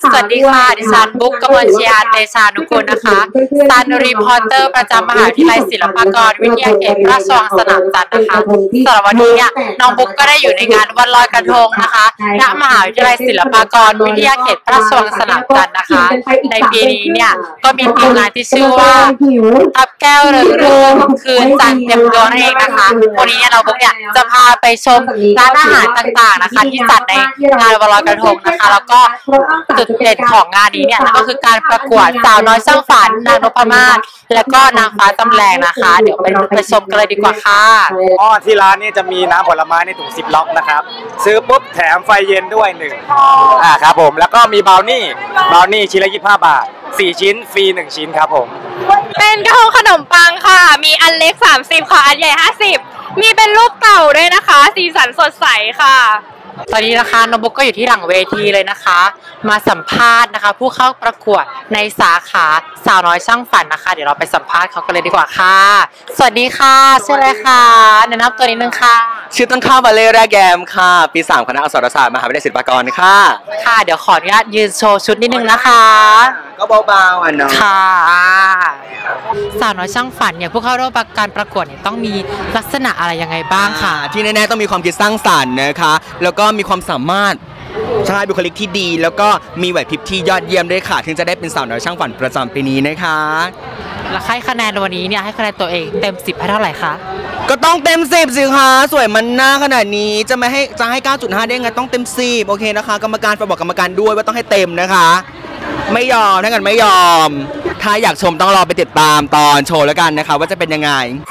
สวัสดีค่ะดิฉันบุ๊กกมลชยาเตชานุกูลนะคะซันรีพอร์เตอร์ประจำมหาวิทยาลัยศิลปากรวิทยาเขตพระราชวังสนามจันทร์นะคะสำหรับวันนี้เนี่ยน้องบุ๊กก็ได้อยู่ในงานวันลอยกระทงนะคะณมหาวิทยาลัยศิลปากรวิทยาเขตพระราชวังสนามจันทร์นะคะในปีนี้เนี่ยก็มีทีมงานที่ชื่อว่าทับแก้วเรืองคืนจันทร์เต็มดวงนั่นเองนะคะวันนี้เราบุ๊กเนี่ยจะพาไปชมร้านอาหารต่างๆนะคะที่จัดในงานวันลอยกระทงนะคะแล้วก็จุดเด่นของงานนี้เนี่ยก็คือการประกวดสาวน้อยสร้างฝันนางนพมาศและก็นางฟ้าจำแรงนะคะเดี๋ยวไปชมกันเลยดีกว่าค่ะที่ร้านนี้จะมีน้ำผลไม้ในถุง10 ล็อกนะครับซื้อปุ๊บแถมไฟเย็นด้วย1ครับผมแล้วก็มีบราวนี่ชิ้นละ25 บาท4 ชิ้นฟรี1 ชิ้นครับผมเป็นกระทงขนมปังค่ะมีอันเล็ก30ค่ะอันใหญ่50มีเป็นรูปเต่าด้วยนะคะสีสันสดใสค่ะตอนนี้นะคะน้องบุ๊กก็อยู่ที่หลังเวทีเลยนะคะมาสัมภาษณ์นะคะผู้เข้าประกวดในสาขาสาวน้อยช่างฝันนะคะเดี๋ยวเราไปสัมภาษณ์เขากันเลยดีกว่าค่ะสวัสดีค่ะชื่ออะไรคะแนะนำตัวนิดนึงค่ะชื่อต้นข้าวบาเล่แรกแกมค่ะปี3คณะอักษรศาสตร์มหาวิทยาลัยศิลปากรค่ะค่ะเดี๋ยวขออนุญาตยืนโชว์ชุดนิดนึงนะคะก็เบาๆอ่ะเนาะค่ะสาวน้อยช่างฝันเนี่ยผู้เข้าร่วมการประกวดเนี่ยต้องมีลักษณะอะไรยังไงบ้างค่ะที่แน่ๆต้องมีความคิดสร้างสรรค์นะคะแล้วก็มีความสามารถใช่บุคลิกที่ดีแล้วก็มีไหวพริบที่ยอดเยี่ยมด้วยค่ะถึงจะได้เป็นสาวน้อยช่างฝันประจำปีนี้นะคะแล้วให้คะแนนวันนี้เนี่ยให้คะแนนตัวเองเต็ม10ให้เท่าไหร่คะก็ต้องเต็ม10สิคะสวยมันหน้าขนาดนี้จะให้ 9.5 ได้ไงต้องเต็ม10โอเคนะคะกรรมการฝากบอกกรรมการด้วยว่าต้องให้เต็มนะคะไม่ยอมถ้าเกิดไม่ยอมถ้าอยากชมต้องรอไปติดตามตอนโชว์แล้วกันนะคะว่าจะเป็นยังไง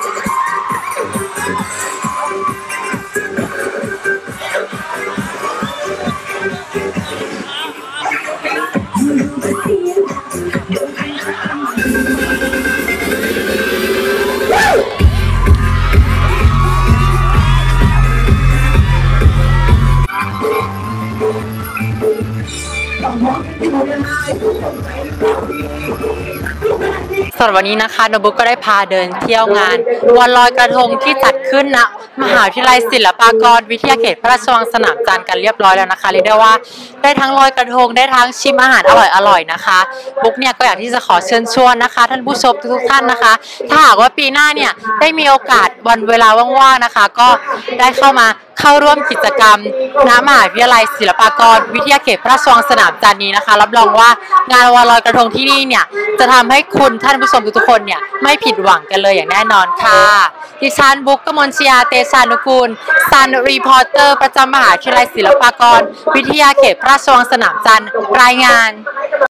สำหรับวันนี้นะคะน้องบุ๊กก็ได้พาเดินเที่ยวงานวันลอยกระทงที่จัดขึ้นณมหาวิทยาลัยศิลปากรวิทยาเขตพระราชวังสนามจันทร์กันเรียบร้อยแล้วนะคะเรียกได้ว่าได้ทั้งลอยกระทงได้ทั้งชิมอาหารอร่อยๆนะคะบุ๊กเนี่ยก็อยากที่จะขอเชิญชวนนะคะท่านผู้ชมทุกท่านนะคะถ้าหากว่าปีหน้าเนี่ยได้มีโอกาสวันเวลาว่างๆนะคะก็ได้เข้าร่วมกิจกรรมณมหาวิทยาลัยศิลปากรวิทยาเขตพระราชวังสนามจันทร์นี้นะคะรับรองว่างานวันลอยกระทงที่นี่เนี่ยจะทำให้คุณท่านผู้ชมทุกคนเนี่ยไม่ผิดหวังกันเลยอย่างแน่นอนค่ะดิฉันบุ๊กกมลชยาเตชานุกูลซันรีพอร์เตอร์ประจำมหาวิทยาลัยศิลปากรวิทยาเขตพระราชวังสนามจันทร์รายงาน